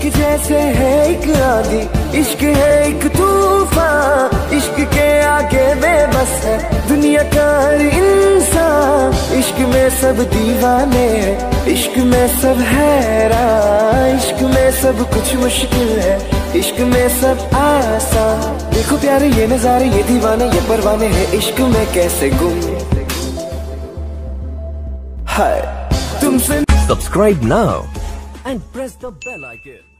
जैसे है एक आंधी, इश्क है एक तूफान, इश्क के आगे बेबस है दुनिया का हर इंसान। इश्क में सब दीवाने हैं, इश्क में सब हैरान, इश्क में सब कुछ मुश्किल है, इश्क में सब आसान। देखो प्यारे ये नजारे, ये दीवाने, ये परवाने हैं इश्क में कैसे गुम। हाय तुमसे Subscribe now and press the bell icon.